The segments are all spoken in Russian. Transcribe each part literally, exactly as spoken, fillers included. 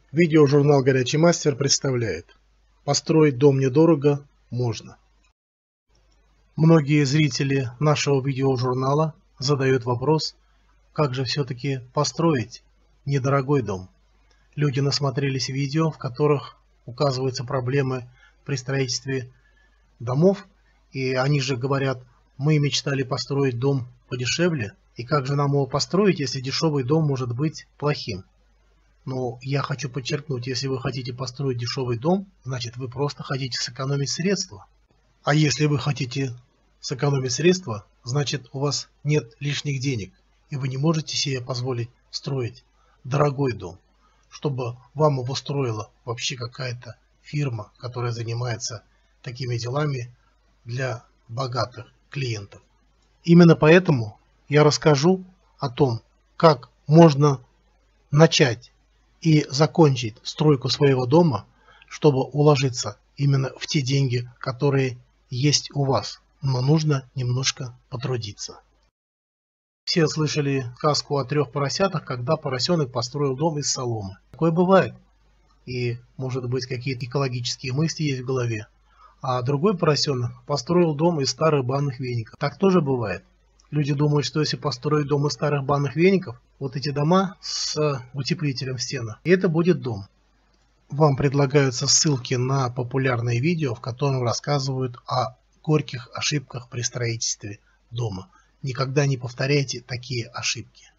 Видеожурнал «Горячий мастер» представляет: построить дом недорого можно. Многие зрители нашего видеожурнала задают вопрос, как же все-таки построить недорогой дом. Люди насмотрелись видео, в которых указываются проблемы при строительстве домов, и они же говорят: мы мечтали построить дом подешевле, и как же нам его построить, если дешевый дом может быть плохим? Но я хочу подчеркнуть, если вы хотите построить дешевый дом, значит вы просто хотите сэкономить средства. А если вы хотите сэкономить средства, значит у вас нет лишних денег, и вы не можете себе позволить строить дорогой дом, чтобы вам его строила вообще какая-то фирма, которая занимается такими делами для богатых клиентов. Именно поэтому я расскажу о том, как можно начать и закончить стройку своего дома, чтобы уложиться именно в те деньги, которые есть у вас, но нужно немножко потрудиться. Все слышали сказку о трех поросятах, когда поросенок построил дом из соломы. Такое бывает. И, может быть, какие-то экологические мысли есть в голове. А другой поросенок построил дом из старых банных веников. Так тоже бывает. Люди думают, что если построить дом из старых банных веников, вот эти дома с утеплителем в стенах, и это будет дом. Вам предлагаются ссылки на популярные видео, в котором рассказывают о горьких ошибках при строительстве дома. Никогда не повторяйте такие ошибки.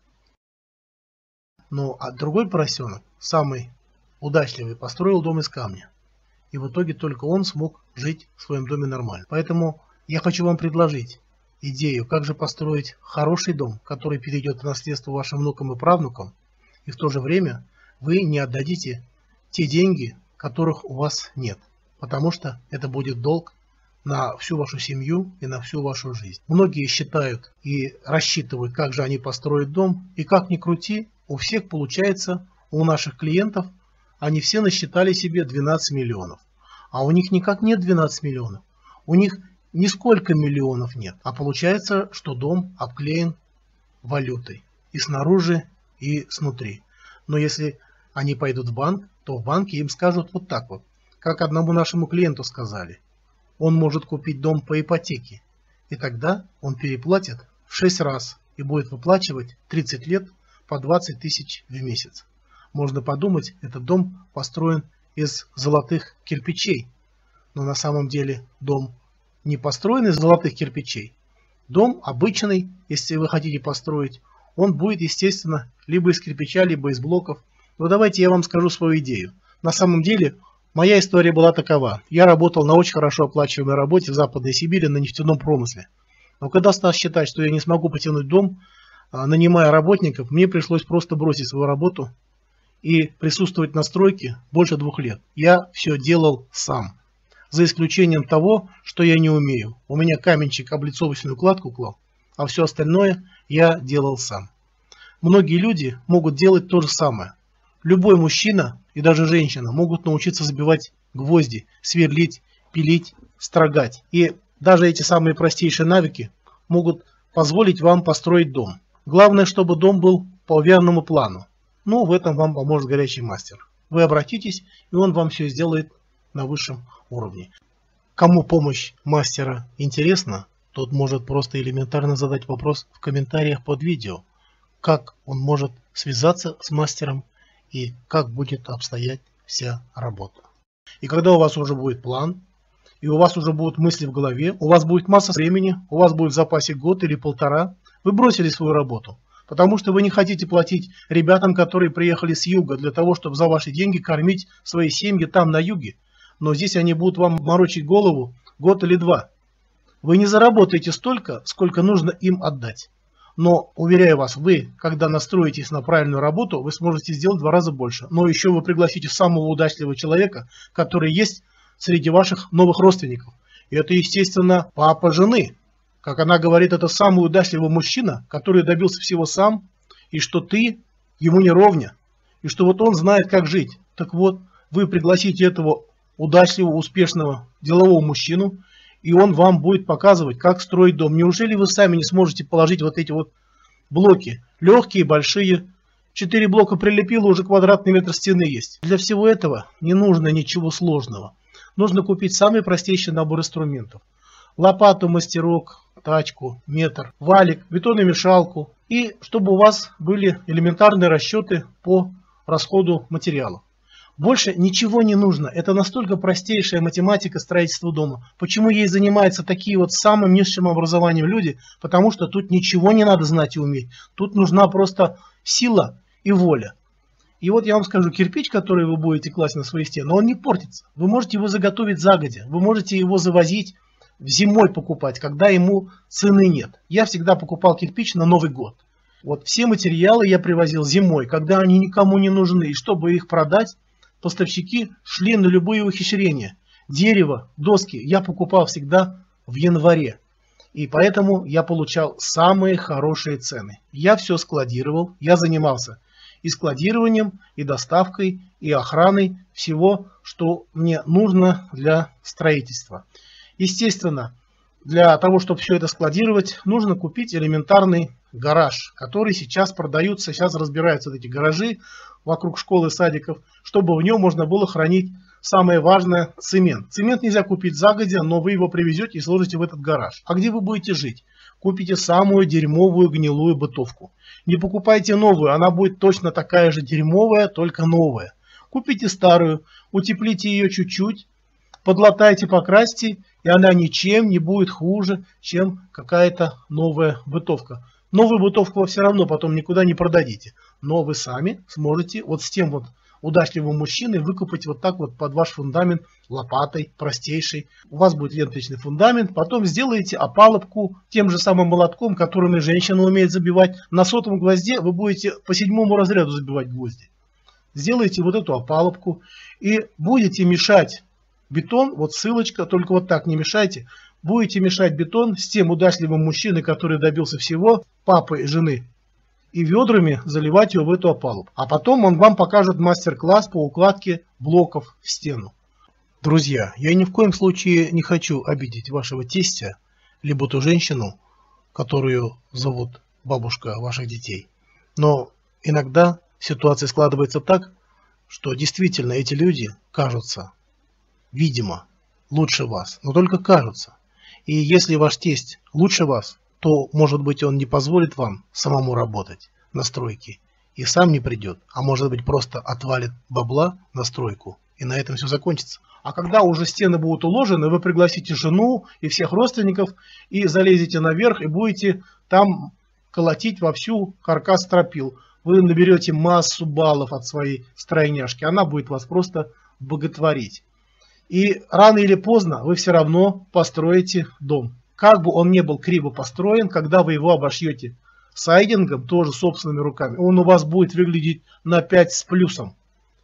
Ну а другой поросенок, самый удачливый, построил дом из камня. И в итоге только он смог жить в своем доме нормально. Поэтому я хочу вам предложить идею, как же построить хороший дом, который перейдет в наследство вашим внукам и правнукам, и в то же время вы не отдадите те деньги, которых у вас нет, потому что это будет долг на всю вашу семью и на всю вашу жизнь. Многие считают и рассчитывают, как же они построят дом, и как ни крути, у всех получается, у наших клиентов, они все насчитали себе двенадцать миллионов, а у них никак нет двенадцати миллионов, у них нисколько миллионов нет, а получается, что дом обклеен валютой и снаружи, и снутри. Но если они пойдут в банк, то в банке им скажут вот так вот, как одному нашему клиенту сказали: он может купить дом по ипотеке, и тогда он переплатит в шесть раз и будет выплачивать тридцать лет по двадцать тысяч в месяц. Можно подумать, этот дом построен из золотых кирпичей, но на самом деле дом не построен из золотых кирпичей. Дом обычный, если вы хотите построить, он будет, естественно, либо из кирпича, либо из блоков. Но давайте я вам скажу свою идею. На самом деле, моя история была такова. Я работал на очень хорошо оплачиваемой работе в Западной Сибири на нефтяном промысле. Но когда стал считать, что я не смогу потянуть дом, нанимая работников, мне пришлось просто бросить свою работу и присутствовать на стройке больше двух лет. Я все делал сам. За исключением того, что я не умею. У меня каменщик облицовочную кладку клал, а все остальное я делал сам. Многие люди могут делать то же самое. Любой мужчина и даже женщина могут научиться забивать гвозди, сверлить, пилить, строгать. И даже эти самые простейшие навыки могут позволить вам построить дом. Главное, чтобы дом был по верному плану. Ну, в этом вам поможет горячий мастер. Вы обратитесь, и он вам все сделает на высшем уровне. Кому помощь мастера интересна, тот может просто элементарно задать вопрос в комментариях под видео, как он может связаться с мастером и как будет обстоять вся работа. И когда у вас уже будет план, и у вас уже будут мысли в голове, у вас будет масса времени, у вас будет в запасе год или полтора, вы бросили свою работу, потому что вы не хотите платить ребятам, которые приехали с юга, для того, чтобы за ваши деньги кормить свои семьи там на юге. Но здесь они будут вам морочить голову год или два. Вы не заработаете столько, сколько нужно им отдать. Но, уверяю вас, вы, когда настроитесь на правильную работу, вы сможете сделать в два раза больше. Но еще вы пригласите самого удачливого человека, который есть среди ваших новых родственников. И это, естественно, папа жены. Как она говорит, это самый удачливый мужчина, который добился всего сам, и что ты ему не ровня, и что вот он знает, как жить. Так вот, вы пригласите этого удачливого, успешного делового мужчину, и он вам будет показывать, как строить дом. Неужели вы сами не сможете положить вот эти вот блоки, легкие, большие, Четыре блока прилепило, уже квадратный метр стены есть. Для всего этого не нужно ничего сложного. Нужно купить самый простейший набор инструментов. Лопату, мастерок, тачку, метр, валик, бетономешалку. И чтобы у вас были элементарные расчеты по расходу материалов. Больше ничего не нужно. Это настолько простейшая математика строительства дома. Почему ей занимаются такие вот самым низшим образованием люди? Потому что тут ничего не надо знать и уметь. Тут нужна просто сила и воля. И вот я вам скажу, кирпич, который вы будете класть на свои стены, он не портится. Вы можете его заготовить загодя. Вы можете его завозить зимой покупать, когда ему цены нет. Я всегда покупал кирпич на Новый год. Вот все материалы я привозил зимой, когда они никому не нужны. И чтобы их продать, поставщики шли на любые ухищрения. Дерево, доски я покупал всегда в январе. И поэтому я получал самые хорошие цены. Я все складировал, я занимался и складированием, и доставкой, и охраной всего, что мне нужно для строительства. Естественно, для того, чтобы все это складировать, нужно купить элементарный гараж, который сейчас продаются, сейчас разбираются вот эти гаражи вокруг школ и садиков, чтобы в нем можно было хранить самое важное — цемент. Цемент нельзя купить загодя, но вы его привезете и сложите в этот гараж. А где вы будете жить? Купите самую дерьмовую гнилую бытовку. Не покупайте новую, она будет точно такая же дерьмовая, только новая. Купите старую, утеплите ее чуть-чуть, подлатайте, покрасьте, и она ничем не будет хуже, чем какая-то новая бытовка. Новую бытовку вы все равно потом никуда не продадите. Но вы сами сможете вот с тем вот удачливым мужчиной выкопать вот так вот под ваш фундамент лопатой простейшей. У вас будет ленточный фундамент. Потом сделаете опалубку тем же самым молотком, которым и женщина умеет забивать. На сотом гвозде вы будете по седьмому разряду забивать гвозди. Сделаете вот эту опалубку и будете мешать бетон. Вот ссылочка, только вот так не мешайте. Будете мешать бетон с тем удачливым мужчиной, который добился всего, папы и жены, и ведрами заливать его в эту опалубку. А потом он вам покажет мастер-класс по укладке блоков в стену. Друзья, я ни в коем случае не хочу обидеть вашего тестя, либо ту женщину, которую зовут бабушка ваших детей. Но иногда ситуация складывается так, что действительно эти люди кажутся, видимо, лучше вас, но только кажутся. И если ваш тесть лучше вас, то, может быть, он не позволит вам самому работать на стройке и сам не придет, а может быть, просто отвалит бабла на стройку, и на этом все закончится. А когда уже стены будут уложены, вы пригласите жену и всех родственников и залезете наверх и будете там колотить вовсю каркас стропил. Вы наберете массу баллов от своей стройняшки, она будет вас просто боготворить. И рано или поздно вы все равно построите дом. Как бы он ни был криво построен, когда вы его обошьете сайдингом, тоже собственными руками, он у вас будет выглядеть на пять с плюсом.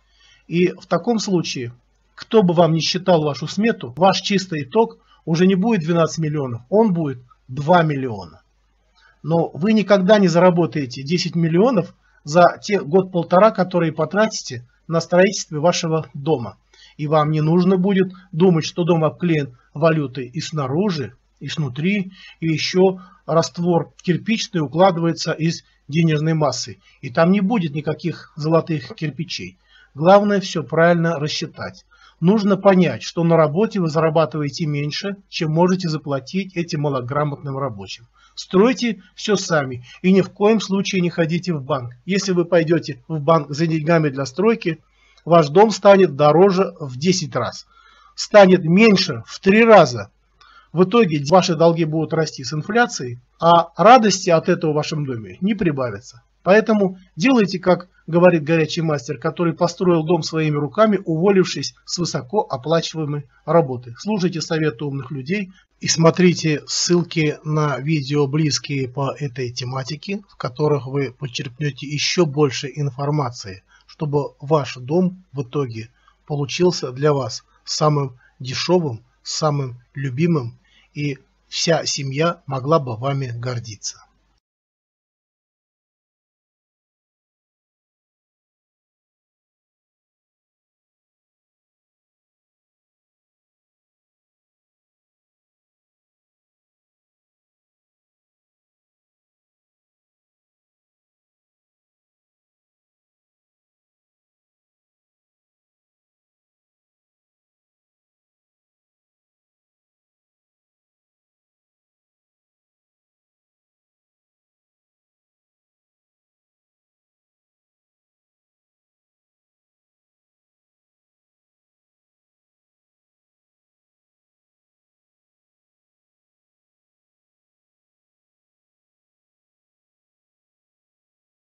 И в таком случае, кто бы вам ни считал вашу смету, ваш чистый итог уже не будет двенадцать миллионов, он будет два миллиона. Но вы никогда не заработаете десять миллионов за те год-полтора, которые потратите на строительство вашего дома. И вам не нужно будет думать, что дом обклеен валютой и снаружи, и снутри, и еще раствор кирпичный укладывается из денежной массы. И там не будет никаких золотых кирпичей. Главное все правильно рассчитать. Нужно понять, что на работе вы зарабатываете меньше, чем можете заплатить этим малограмотным рабочим. Стройте все сами и ни в коем случае не ходите в банк. Если вы пойдете в банк за деньгами для стройки, ваш дом станет дороже в десять раз. Станет меньше в три раза. В итоге ваши долги будут расти с инфляцией, а радости от этого в вашем доме не прибавится. Поэтому делайте, как говорит горячий мастер, который построил дом своими руками, уволившись с высокооплачиваемой работы. Слушайте советы умных людей и смотрите ссылки на видео, близкие по этой тематике, в которых вы почерпнете еще больше информации, чтобы ваш дом в итоге получился для вас самым дешевым, самым любимым, и вся семья могла бы вами гордиться.